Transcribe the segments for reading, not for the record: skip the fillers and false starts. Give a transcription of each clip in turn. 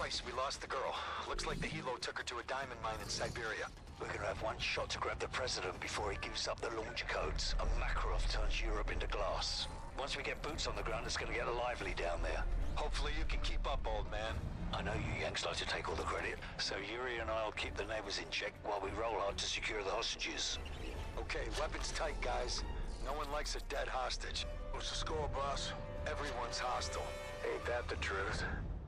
Christ, we lost the girl. Looks like the helo took her to a diamond mine in Siberia. We're gonna have one shot to grab the president before he gives up the launch codes, and Makarov turns Europe into glass. Once we get boots on the ground, it's gonna get lively down there. Hopefully you can keep up, old man. I know you Yanks like to take all the credit, so Yuri and I'll keep the neighbors in check while we roll hard to secure the hostages. Okay, weapons tight, guys. No one likes a dead hostage. What's the score, boss? Everyone's hostile. Ain't that the truth?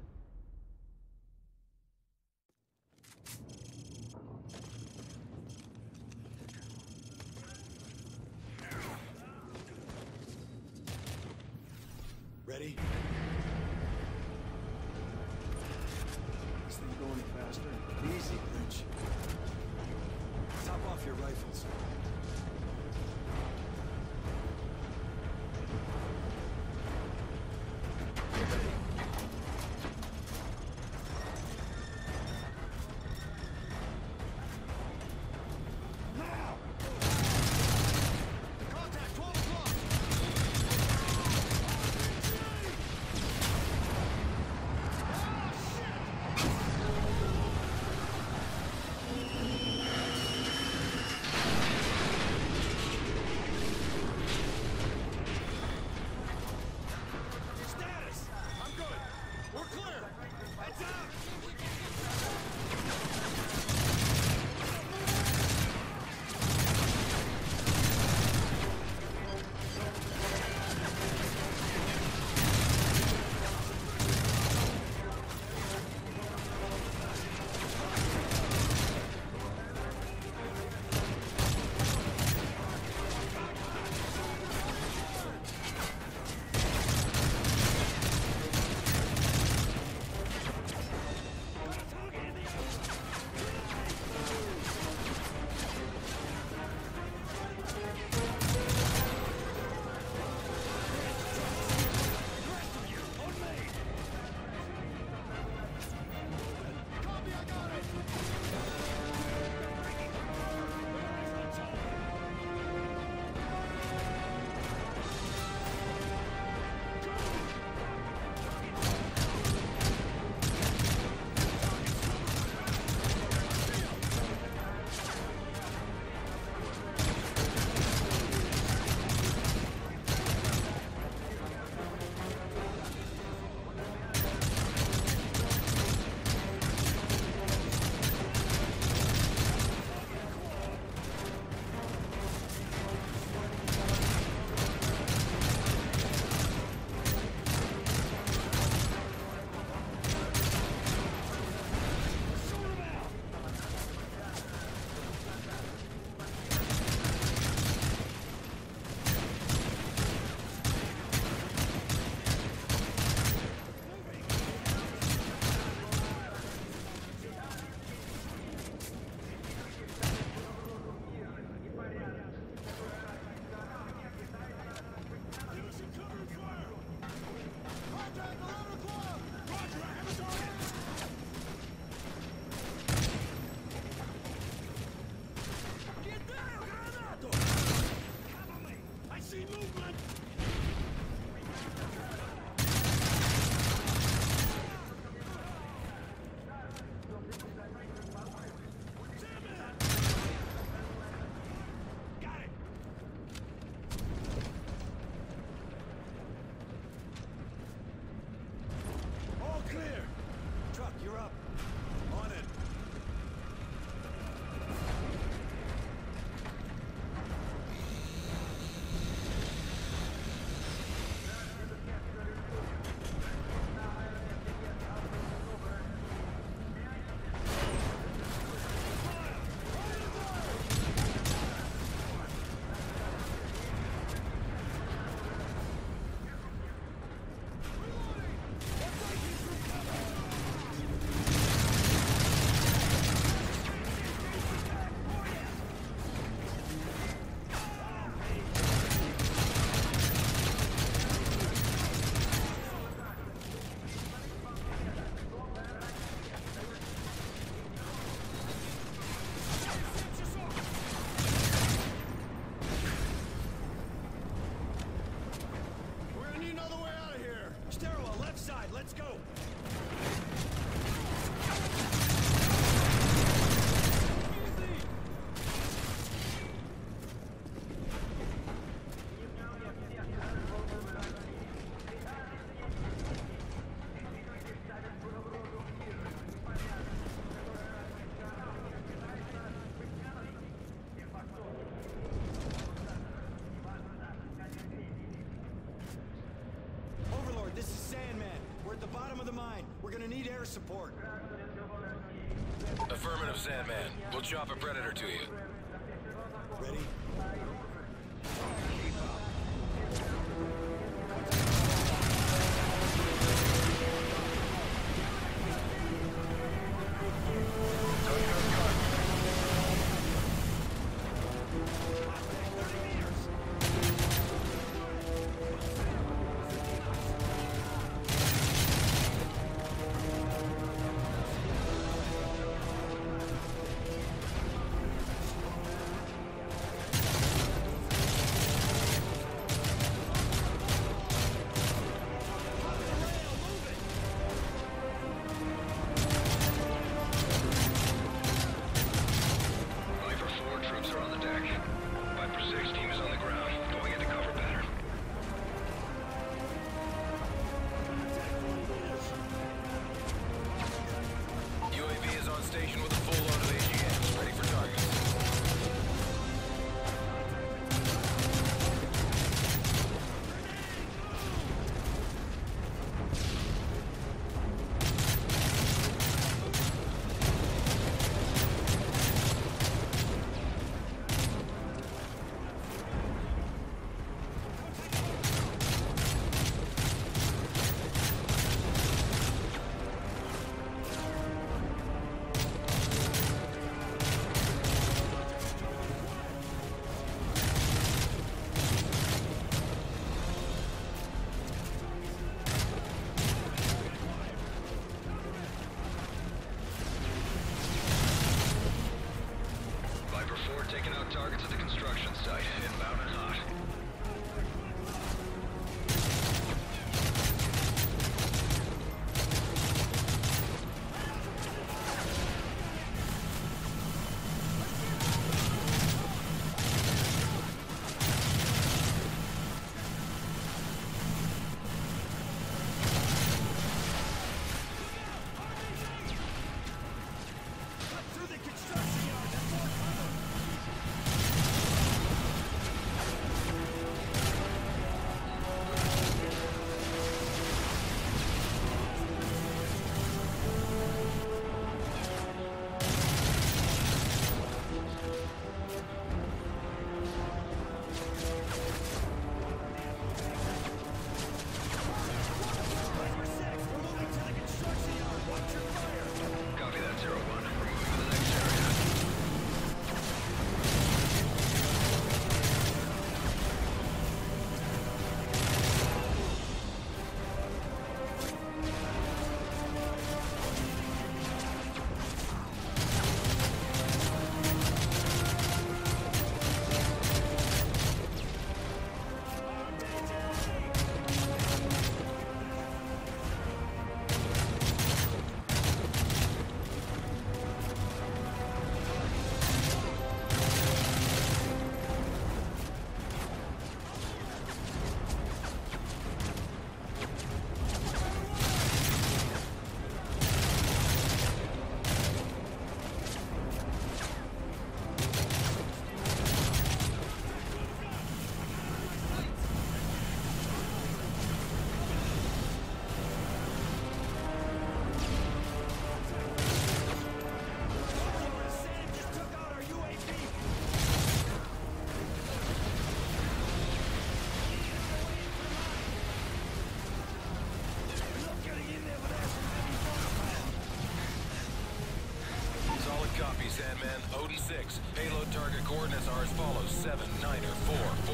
Ready? This thing going faster? Easy, Rich. Top off your rifles. Let's go! at the bottom of the mine. We're gonna need air support. Affirmative, Sandman. We'll chop a Predator to you. Ready? Station with a full load of AGMs, ready for targets. Taking out targets at the construction site. Inbound and hot. Copy, Sandman. Odin 6. Payload target coordinates are as follows. 7, 9, or 4, 4.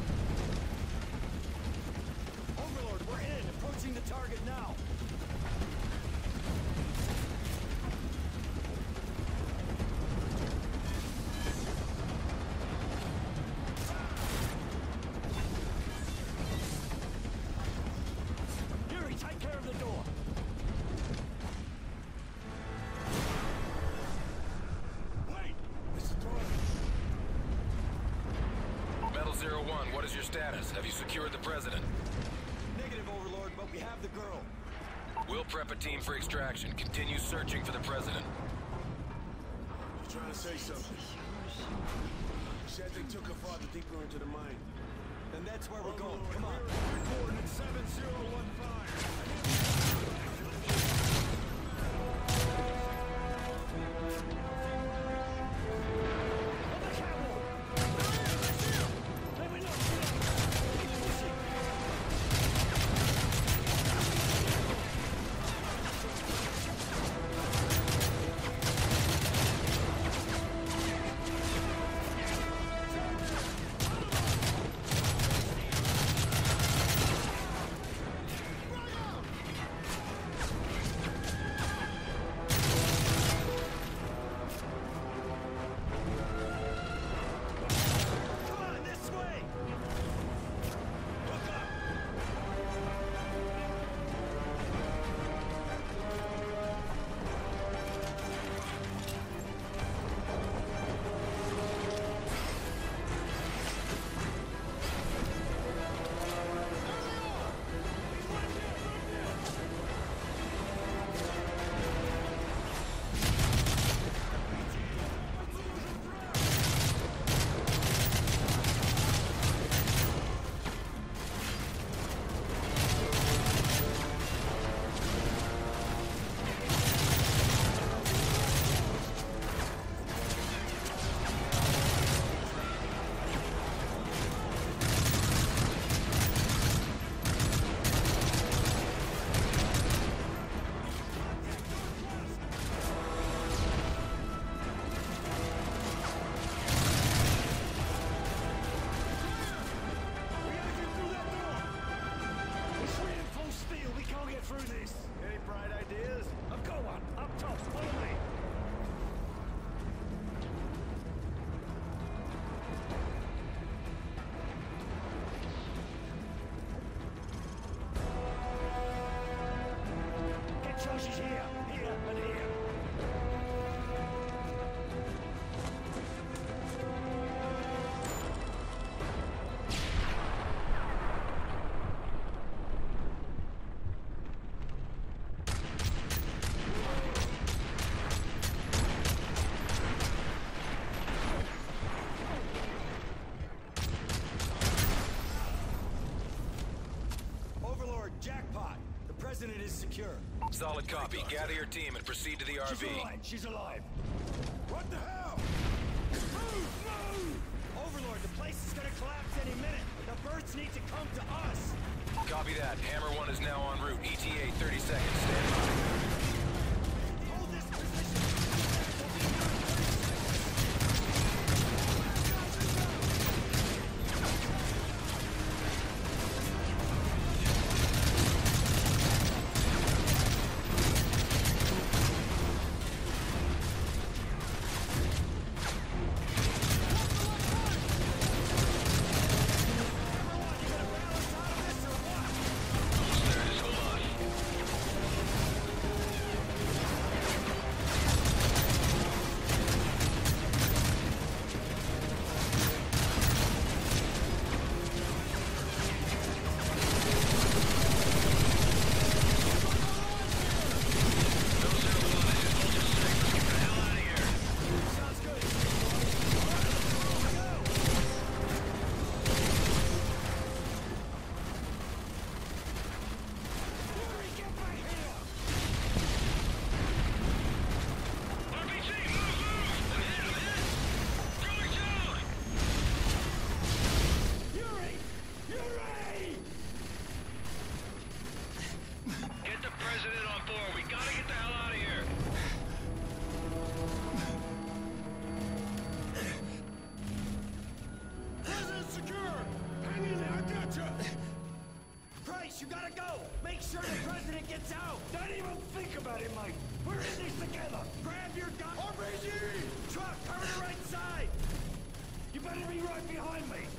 Overlord, we're in. Approaching the target now. Have you secured the president? Negative, Overlord, but we have the girl. We'll prep a team for extraction. Continue searching for the president. You trying to say something? Said they took her farther deeper into the mine. Then that's where we're going. Come on. Coordinate 7015. President is secure. Solid copy. Gather your team and proceed to the RV. She's alive. She's alive. What the hell? Move! Move! Overlord, the place is gonna collapse any minute. The birds need to come to us. Copy that. Hammer 1 is now en route. ETA 30 seconds. Stand by. Hold this position. You gotta go! Make sure the president gets out! Don't even think about it, Mike! We're in this together! Grab your gun! RPG! Truck, cover the right side! You better be right behind me!